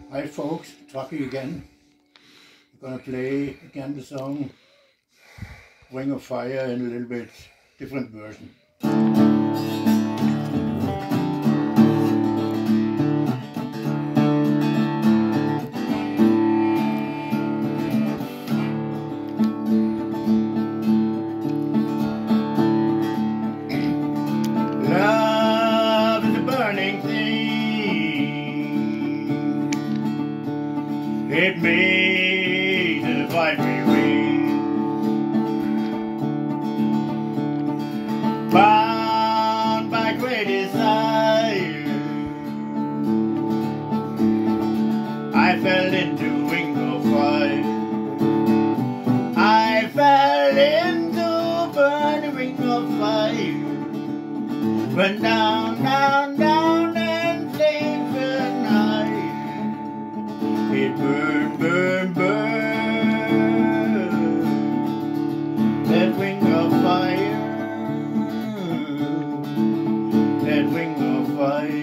Hi folks, Trucky again. I'm gonna play again the song Ring of Fire in a little bit different version. Love is a burning thing. It makes a vibrate ring. Bound by great desire, I fell into ring of fire. I fell into burning ring of fire. Went down, down, down, and flames burn high. It burned, burned, burned. That ring of fire. That ring of fire.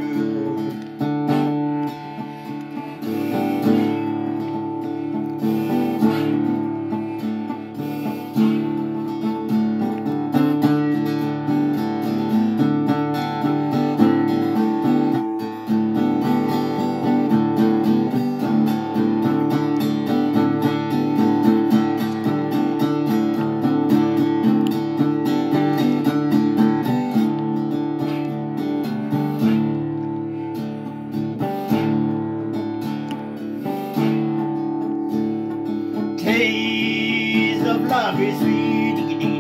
Taste of love is sweet.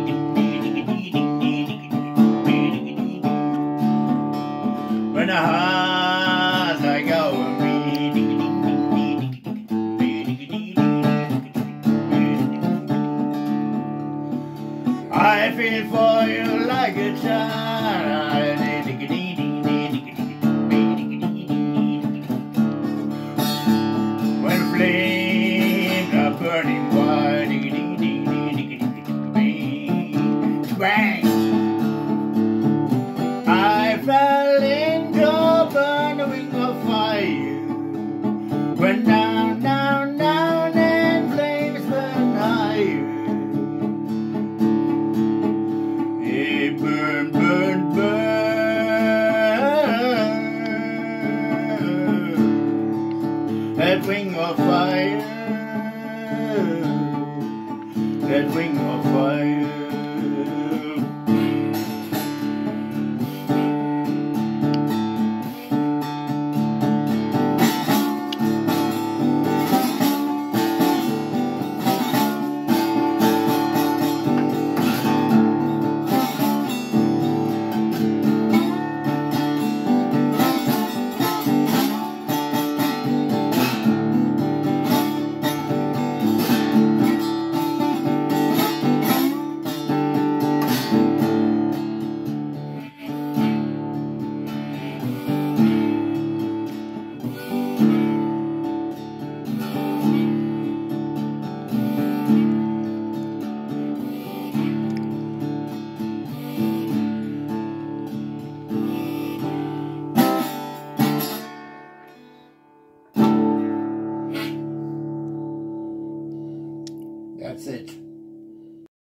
When the hearts I go and beat. I feel for you like a child. When flames are burning wide, bang! I fell into a burning of fire. Went down, down, down, and flames burn higher. It burned, burned, burned. That ring of fire. That ring of fire.